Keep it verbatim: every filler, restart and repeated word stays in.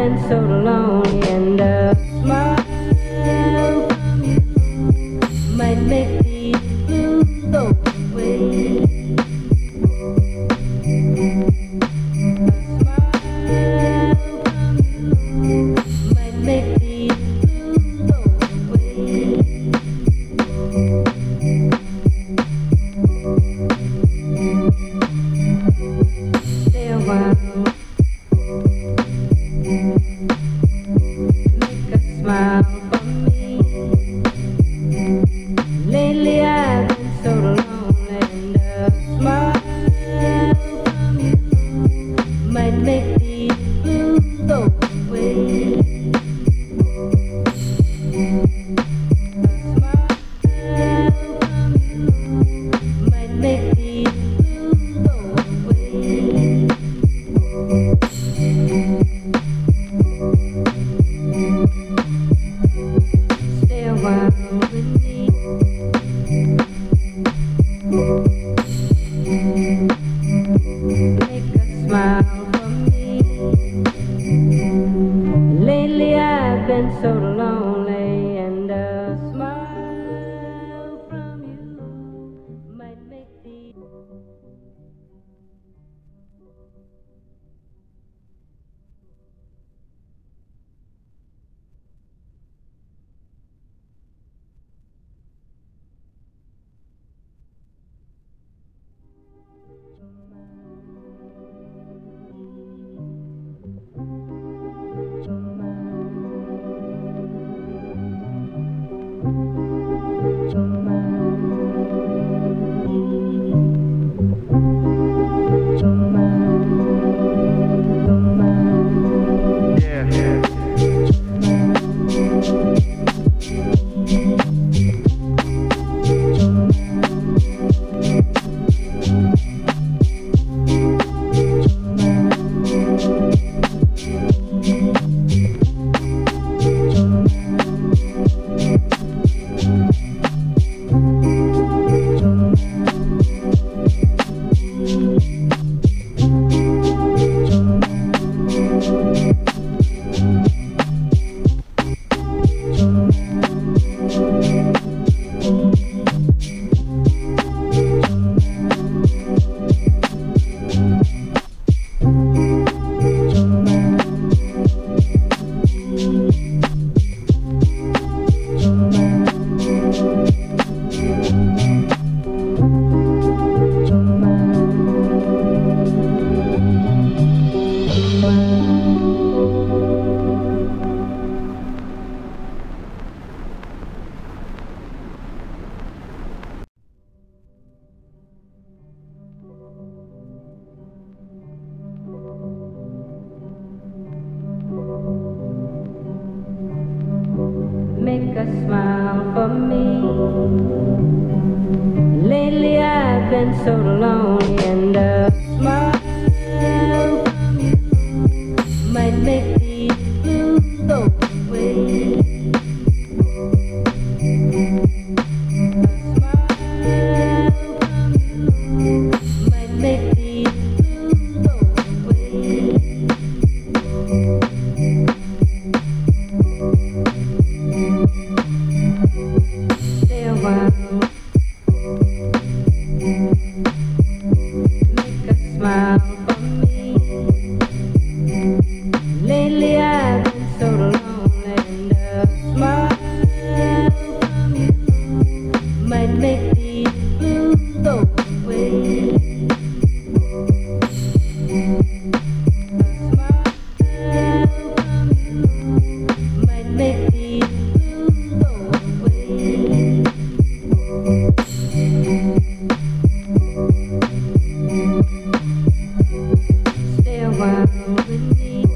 been so lonely, and a smile from you might make these blues go away. A smile from you might make these blues go away. Stay a while. Make a smile for me. Lately I've been so lonely, and a smile from you might make these blues go away. A smile from you might make these blues go away. Stay a while with me. Make a smile for me. Lately I've been so lonely, and a smile from you might make the make a smile for me. Lately I've been so lonely, and a smile from you might make these blues go away. A smile from you might make these blues go away. Stay a while. Make a smile for me. Lately I've been so lonely, and a smile from you might make these blues go away. A smile from you might make these blues go away. Stay a while with me.